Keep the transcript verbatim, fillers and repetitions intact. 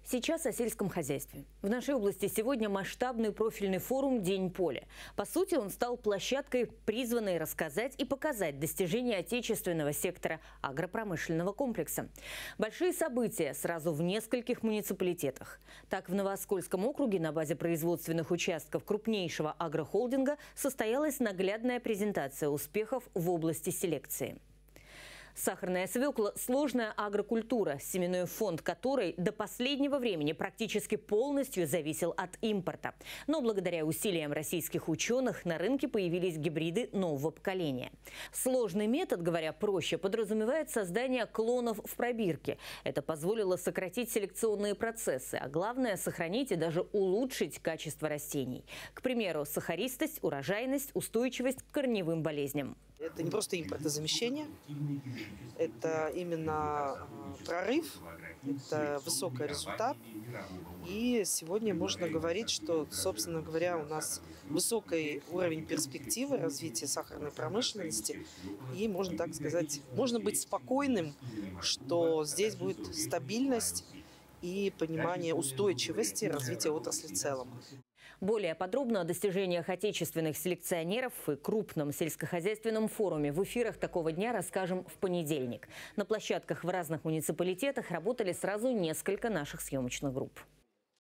Сейчас о сельском хозяйстве. В нашей области сегодня масштабный профильный форум «День поля». По сути, он стал площадкой, призванной рассказать и показать достижения отечественного сектора агропромышленного комплекса. Большие события сразу в нескольких муниципалитетах. Так, в Новооскольском округе на базе производственных участков крупнейшего агрохолдинга состоялась наглядная презентация успехов в области селекции. Сахарная свекла – сложная агрокультура, семенной фонд которой до последнего времени практически полностью зависел от импорта. Но благодаря усилиям российских ученых на рынке появились гибриды нового поколения. Сложный метод, говоря проще, подразумевает создание клонов в пробирке. Это позволило сократить селекционные процессы, а главное – сохранить и даже улучшить качество растений. К примеру, сахаристость, урожайность, устойчивость к корневым болезням. Это не просто импортозамещение, это именно прорыв, это высокий результат. И сегодня можно говорить, что, собственно говоря, у нас высокий уровень перспективы развития сахарной промышленности. И, можно так сказать, можно быть спокойным, что здесь будет стабильность и понимание устойчивости развития отрасли в целом. Более подробно о достижениях отечественных селекционеров и крупном сельскохозяйственном форуме в эфирах такого дня расскажем в понедельник. На площадках в разных муниципалитетах работали сразу несколько наших съемочных групп.